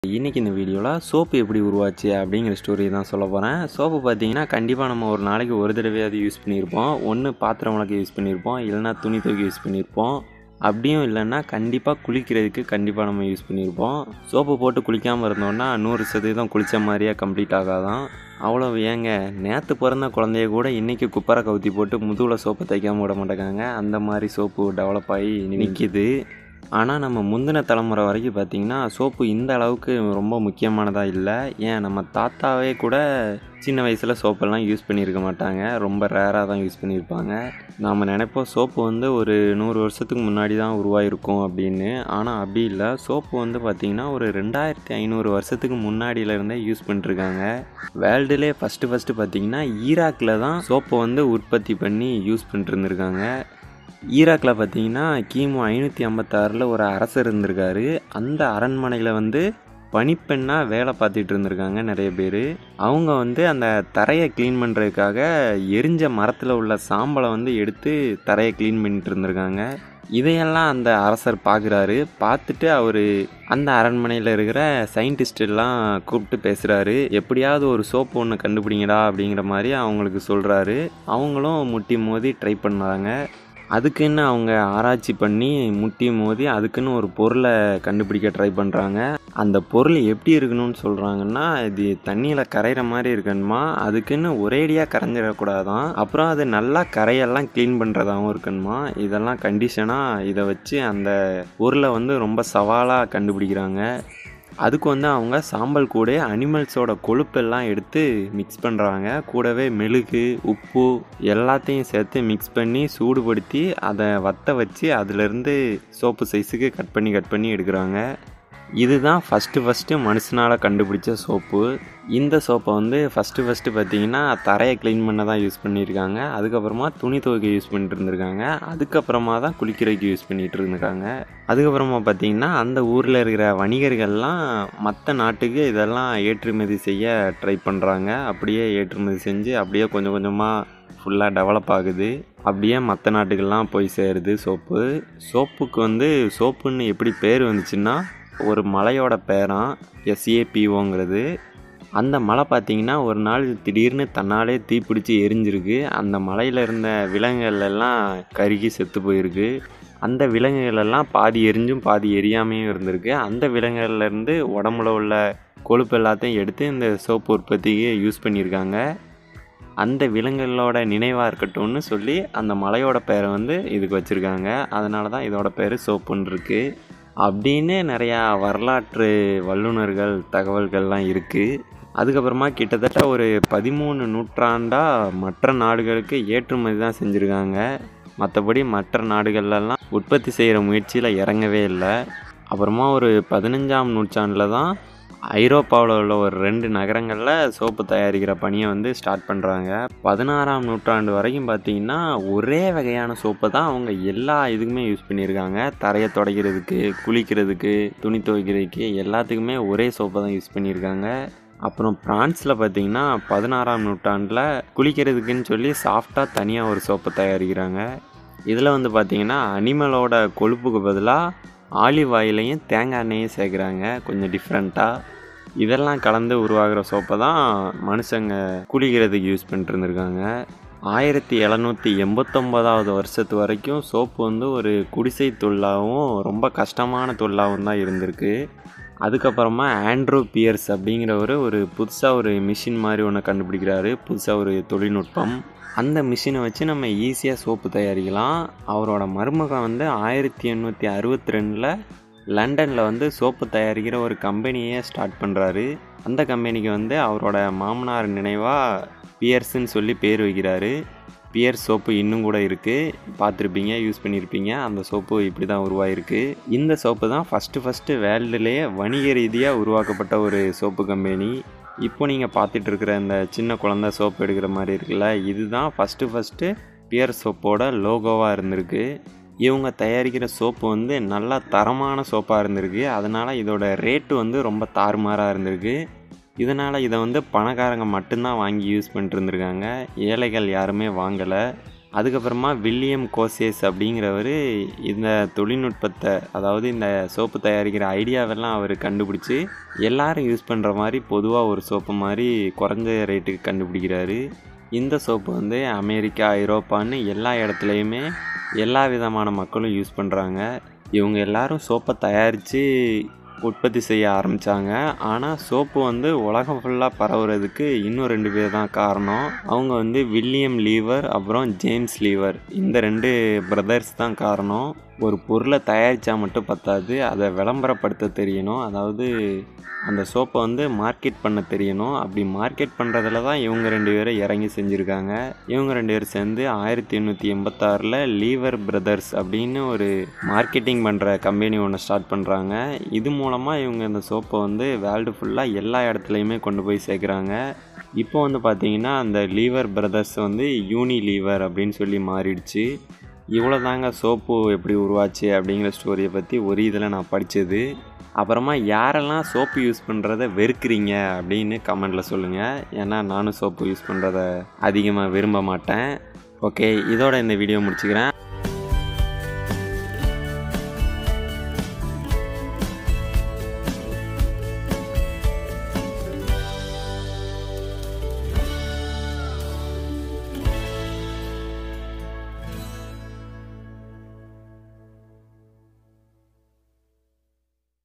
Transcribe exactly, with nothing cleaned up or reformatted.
இன்றைக்கி இந்த வீடியோவில் சோப்பு எப்படி உருவாச்சு அப்படிங்கிற ஸ்டோரி தான் சொல்ல போகிறேன். சோப்பு பார்த்திங்கன்னா கண்டிப்பாக நம்ம ஒரு நாளைக்கு ஒரு தடவையாவது யூஸ் பண்ணியிருப்போம். ஒன்று பாத்திரம் விளக்க யூஸ் பண்ணியிருப்போம், இல்லைனா துணி துவைக்க யூஸ் பண்ணியிருப்போம். அப்படியும் இல்லைன்னா கண்டிப்பாக குளிக்கிறதுக்கு கண்டிப்பாக நம்ம யூஸ் பண்ணியிருப்போம். சோப்பு போட்டு குளிக்காமல் இருந்தோன்னா நூறு சதவீதம் குளித்த மாதிரியே கம்ப்ளீட் ஆகாதான். அவ்வளோ ஏங்க, நேற்று பிறந்த குழந்தைய கூட இன்றைக்கி குப்பரை கவுத்தி போட்டு முதுகில் சோப்பு தைக்காமல் விட மாட்டேங்காங்க. அந்த மாதிரி சோப்பு டெவலப் ஆகி நிற்கிது. ஆனால் நம்ம முந்தின தலைமுறை வரைக்கும் பார்த்திங்கன்னா சோப்பு இந்த அளவுக்கு ரொம்ப முக்கியமானதாக இல்லை. ஏன் நம்ம தாத்தாவே கூட சின்ன வயசில் சோப்பெல்லாம் யூஸ் பண்ணியிருக்க மாட்டாங்க, ரொம்ப ரேராக தான் யூஸ் பண்ணியிருப்பாங்க. நாம் நினைப்போம் சோப்பு வந்து ஒரு நூறு வருஷத்துக்கு முன்னாடி தான் உருவாகிருக்கும் அப்படின்னு. ஆனால் அப்படி இல்லை. சோப்பு வந்து பார்த்திங்கன்னா ஒரு ரெண்டாயிரத்தி ஐநூறு வருஷத்துக்கு முன்னாடியிலேருந்தே யூஸ் பண்ணிட்டுருக்காங்க. வேர்ல்டுலே ஃபஸ்ட்டு ஃபஸ்ட்டு பார்த்திங்கன்னா ஈராக்கில் தான் சோப்பை வந்து உற்பத்தி பண்ணி யூஸ் பண்ணிட்டு இருந்திருக்காங்க. ஈராக்கில் பார்த்திங்கன்னா கிமு ஐநூற்றி ஐம்பத்தாறில் ஒரு அரசர் இருந்திருக்காரு. அந்த அரண்மனையில் வந்து பணிப்பெண்ணாக வேலை பார்த்துட்டு இருந்திருக்காங்க நிறைய பேர். அவங்க வந்து அந்த தரையை க்ளீன் பண்ணுறதுக்காக எரிஞ்ச மரத்தில் உள்ள சாம்பலை வந்து எடுத்து தரையை க்ளீன் பண்ணிட்டு இருந்திருக்காங்க. இதையெல்லாம் அந்த அரசர் பார்க்குறாரு. பார்த்துட்டு அவர் அந்த அரண்மனையில் இருக்கிற சயின்டிஸ்டெல்லாம் கூப்பிட்டு பேசுகிறாரு. எப்படியாவது ஒரு சோப்பு ஒன்று கண்டுபிடிங்கடா அப்படிங்கிற மாதிரி அவங்களுக்கு சொல்கிறாரு. அவங்களும் முட்டி மோதி ட்ரை பண்ணாங்க. அதுக்குன்னு அவங்க ஆராய்ச்சி பண்ணி முட்டி மோதி அதுக்குன்னு ஒரு பொருளை கண்டுபிடிக்க ட்ரை பண்ணுறாங்க. அந்த பொருள் எப்படி இருக்கணும்னு சொல்கிறாங்கன்னா, இது தண்ணியில் கரைகிற மாதிரி இருக்கணுமா, அதுக்குன்னு ஒரேடியாக கரைஞ்சிடக்கூடாதான், அப்புறம் அது நல்லா கரையெல்லாம் க்ளீன் பண்ணுறதாகவும் இருக்கணுமா. இதெல்லாம் கண்டிஷனாக இதை வச்சு அந்த பொருளை வந்து ரொம்ப சவாலாக கண்டுபிடிக்கிறாங்க. அதுக்கு வந்து அவங்க சாம்பல் கூட அனிமல்ஸோட கொழுப்பெல்லாம் எடுத்து மிக்ஸ் பண்ணுறாங்க. கூடவே மெழுகு, உப்பு எல்லாத்தையும் சேர்த்து மிக்ஸ் பண்ணி சூடுபடுத்தி அதை வற்ற வச்சு அதிலேருந்து சோப்பு சைஸுக்கு கட் பண்ணி கட் பண்ணி எடுக்கிறாங்க. இதுதான் ஃபஸ்ட்டு ஃபஸ்ட்டு மனுஷனால் கண்டுபிடிச்ச சோப்பு. இந்த சோப்பை வந்து ஃபஸ்ட்டு ஃபஸ்ட்டு பார்த்திங்கன்னா தரையை க்ளீன் பண்ண தான் யூஸ் பண்ணியிருக்காங்க. அதுக்கப்புறமா துணி துவைக்க யூஸ் பண்ணிட்டு இருந்திருக்காங்க. அதுக்கப்புறமா தான் குளிக்கிறதுக்கு யூஸ் பண்ணிகிட்டு இருந்திருக்காங்க. அதுக்கப்புறமா பார்த்திங்கன்னா அந்த ஊரில் இருக்கிற வணிகர்கள்லாம் மற்ற நாட்டுக்கு இதெல்லாம் ஏற்றுமதி செய்ய ட்ரை பண்ணுறாங்க. அப்படியே ஏற்றுமதி செஞ்சு அப்படியே கொஞ்சம் கொஞ்சமாக ஃபுல்லாக டெவலப் ஆகுது. அப்படியே மற்ற நாட்டுக்கெல்லாம் போய் சேருது சோப்பு. சோப்புக்கு வந்து சோப்புன்னு எப்படி பேர் வந்துச்சுன்னா, ஒரு மலையோட பேரான் எஸ்ஏபிஓங்கிறது. அந்த மலை பார்த்திங்கன்னா ஒரு நாள் திடீர்னு தன்னாலே தீப்பிடிச்சி எரிஞ்சிருக்கு. அந்த மலையில் இருந்த விலங்குகள் எல்லாம் கருகி செத்து போயிருக்கு. அந்த விலங்குகளெல்லாம் பாதி எரிஞ்சும் பாதி எரியாமையும் இருந்திருக்கு. அந்த விலங்குகள்லேருந்து உடம்புல உள்ள கொழுப்பு எல்லாத்தையும் எடுத்து இந்த சோப்பு உற்பத்திக்கு யூஸ் பண்ணியிருக்காங்க. அந்த விலங்குகளோட நினைவாக இருக்கட்டும்னு சொல்லி அந்த மலையோட பேரை வந்து இதுக்கு வச்சுருக்காங்க. அதனால தான் இதோட பேர் சோப்புன்னு இருக்குது அப்படின்னு நிறையா வரலாற்று வல்லுநர்கள் தகவல்கள்லாம் இருக்குது. அதுக்கப்புறமா கிட்டத்தட்ட ஒரு பதிமூணு நூற்றாண்டாக மற்ற நாடுகளுக்கு ஏற்றுமதி தான் செஞ்சுருக்காங்க. மற்றபடி மற்ற நாடுகள்லாம் உற்பத்தி செய்கிற முயற்சியில் இறங்கவே இல்லை. அப்புறமா ஒரு பதினஞ்சாம் நூற்றாண்டில் தான் ஐரோப்பாவில் உள்ள ஒரு ரெண்டு நகரங்களில் சோப்பு தயாரிக்கிற பணியை வந்து ஸ்டார்ட் பண்ணுறாங்க. பதினாறாம் நூற்றாண்டு வரைக்கும் பார்த்திங்கன்னா ஒரே வகையான சோப்பை தான் அவங்க எல்லா இதுக்குமே யூஸ் பண்ணியிருக்காங்க. தரையை துடைக்கிறதுக்கு, குளிக்கிறதுக்கு, துணி துவைக்கிறதுக்கு எல்லாத்துக்குமே ஒரே சோப்பை தான் யூஸ் பண்ணியிருக்காங்க. அப்புறம் பிரான்ஸில் பார்த்திங்கன்னா பதினாறாம் நூற்றாண்டில் குளிக்கிறதுக்குன்னு சொல்லி சாஃப்டாக தனியாக ஒரு சோப்பை தயாரிக்கிறாங்க. இதில் வந்து பார்த்திங்கன்னா அனிமலோட கொழுப்புக்கு பதிலாக ஆலிவ் ஆயிலையும் தேங்காய் எண்ணெயும் சேர்க்குறாங்க, கொஞ்சம் டிஃப்ரெண்ட்டாக. இதெல்லாம் கலந்து உருவாகிற சோப்பை தான் மனுஷங்க குளிக்கிறதுக்கு யூஸ் பண்ணிட்டு இருந்திருக்காங்க. ஆயிரத்தி எழுநூற்றி எண்பத்தொம்போதாவது வருஷத்து வரைக்கும் சோப்பு வந்து ஒரு குடிசை தொழிலாகவும் ரொம்ப கஷ்டமான தொழிலாகவும் தான் இருந்திருக்கு. அதுக்கப்புறமா ஆண்ட்ரூ பியர்ஸ் அப்படிங்கிறவர் ஒரு புதுசாக ஒரு மிஷின் மாதிரி ஒன்று கண்டுபிடிக்கிறாரு, புதுசாக ஒரு தொழில்நுட்பம். அந்த மிஷினை வச்சு நம்ம ஈஸியாக சோப்பு தயாரிக்கலாம். அவரோட மருமகன் வந்து ஆயிரத்தி எண்ணூற்றி அறுபத்தி ரெண்டில் லண்டனில் வந்து சோப்பு தயாரிக்கிற ஒரு கம்பெனியே ஸ்டார்ட் பண்ணுறாரு. அந்த கம்பெனிக்கு வந்து அவரோட மாமனார் நினைவாக பியர்ஸ்ன்னு சொல்லி பேர் வைக்கிறாரு. பியர்ஸ் சோப்பு இன்னும் கூட இருக்குது, பார்த்துருப்பீங்க, யூஸ் பண்ணியிருப்பீங்க. அந்த சோப்பு இப்படி தான் உருவாயிருக்கு. இந்த சோப்பு தான் ஃபஸ்ட்டு ஃபஸ்ட்டு வேர்ல்டுலேயே வணிக ரீதியாக உருவாக்கப்பட்ட ஒரு சோப்பு கம்பெனி. இப்போ நீங்கள் பார்த்துட்டு இருக்கிற இந்த சின்ன குழந்தை சோப்பு எடுக்கிற மாதிரி இருக்குல்ல, இதுதான் ஃபஸ்ட்டு ஃபஸ்ட்டு பியர் சோப்போட லோகோவாக இருந்திருக்கு. இவங்க தயாரிக்கிற சோப்பு வந்து நல்லா தரமான சோப்பாக இருந்திருக்கு. அதனால் இதோட ரேட்டு வந்து ரொம்ப தாறுமாறாக இருந்திருக்கு. இதனால் இதை வந்து பணக்காரங்க மட்டும்தான் வாங்கி யூஸ் பண்ணிட்டு இருந்திருக்காங்க. ஏழைகள் யாருமே வாங்கலை. அதுக்கப்புறமா வில்லியம் கோசேஸ் அப்படிங்கிறவர் இந்த தொழில்நுட்பத்தை, அதாவது இந்த சோப்பு தயாரிக்கிற ஐடியாவெல்லாம் அவர் கண்டுபிடிச்சி எல்லாரும் யூஸ் பண்ணுற மாதிரி பொதுவாக ஒரு சோப்பு மாதிரி குறைஞ்ச ரேட்டுக்கு கண்டுபிடிக்கிறாரு. இந்த சோப்பு வந்து அமெரிக்கா, ஐரோப்பான்னு எல்லா இடத்துலையுமே எல்லா விதமான மக்களும் யூஸ் பண்ணுறாங்க. இவங்க எல்லாரும் சோப்பை தயாரித்து உற்பத்தி செய்ய ஆரம்பித்தாங்க. ஆனால் சோப்பு வந்து உலகம் ஃபுல்லாக பரவுறதுக்கு இன்னும் ரெண்டு பேர் தான் காரணம். அவங்க வந்து வில்லியம் லீவர் அப்புறம் ஜேம்ஸ் லீவர், இந்த ரெண்டு பிரதர்ஸ் தான் காரணம். ஒரு பொருளை தயாரித்தா மட்டும் பத்தாது, அதை விளம்பரப்படுத்த தெரியணும். அதாவது அந்த சோப்பை வந்து மார்க்கெட் பண்ண தெரியணும். அப்படி மார்க்கெட் பண்ணுறதுல தான் இவங்க ரெண்டு பேரும் இறங்கி செஞ்சுருக்காங்க. இவங்க ரெண்டு பேரும் சேர்ந்து ஆயிரத்தி எண்ணூற்றி எண்பத்தாறில் லீவர் பிரதர்ஸ் அப்படின்னு ஒரு மார்க்கெட்டிங் பண்ணுற கம்பெனி ஒன்று ஸ்டார்ட் பண்ணுறாங்க. இது மூலமாக இவங்க இந்த சோப்பை வந்து வேர்ல்டு ஃபுல்லாக எல்லா இடத்துலையுமே கொண்டு போய் சேர்க்குறாங்க. இப்போ வந்து பார்த்திங்கன்னா அந்த லீவர் பிரதர்ஸ் வந்து யூனி லீவர் அப்படின்னு சொல்லி மாறிடுச்சு. இவ்வளோ தாங்க சோப்பு எப்படி உருவாச்சு அப்படிங்கிற ஸ்டோரியை பற்றி ஒரு இதில் நான் படித்தது. அப்புறமா யாரெல்லாம் சோப்பு யூஸ் பண்ணுறத வெறுக்கிறீங்க அப்படின்னு கமெண்டில் சொல்லுங்கள். ஏன்னா நானும் சோப்பு யூஸ் பண்ணுறத அதிகமாக விரும்ப மாட்டேன். ஓகே, இதோட இந்த வீடியோ முடிச்சுக்கிறேன்.